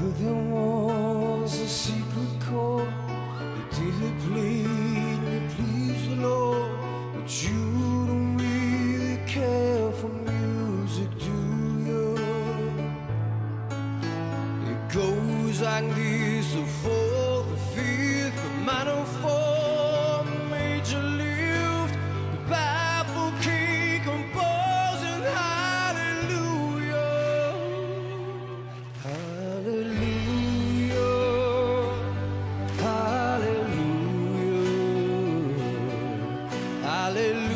heard there was a secret chord that did plead me, please the Lord. But you don't really care for music, do you? It goes like this: the fourth, the fifth, the minor four, major lift, the baffled king composing hallelujah, hallelujah, hallelujah, hallelujah.